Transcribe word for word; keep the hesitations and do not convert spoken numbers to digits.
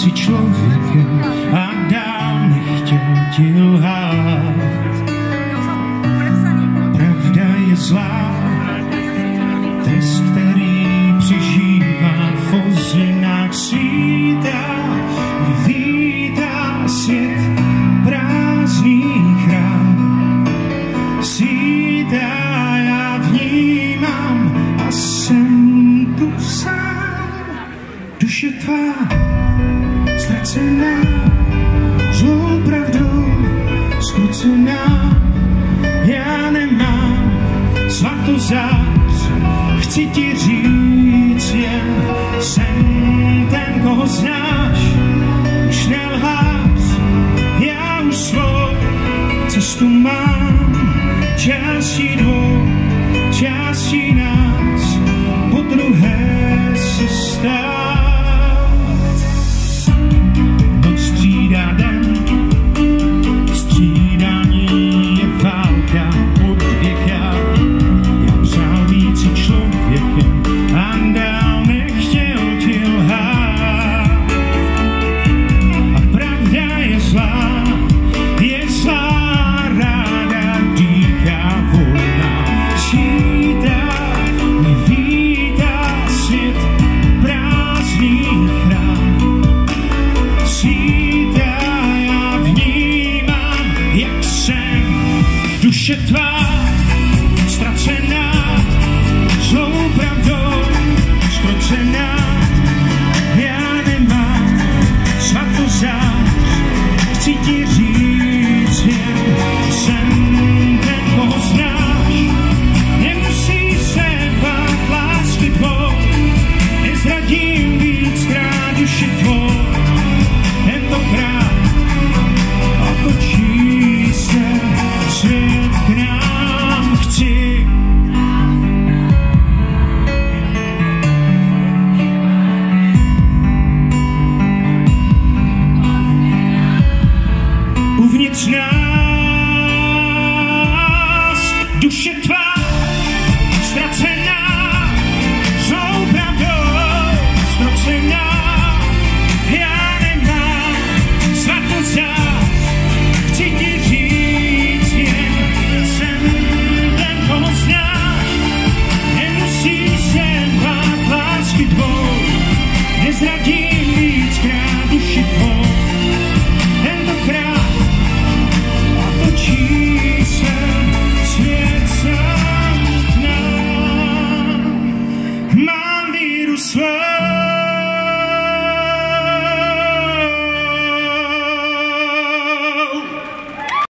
jsi člověkem a dál nechtěl ti lhát. Pravda je zlá, trest, který přežívá v ozvěnách svítá, vítá svět prázdných rád. Svítá, já vnímám a jsem tu sám. Duše tvá ztracená, zlou pravdou skrucená. Já nemám svatozář, chci ti říct,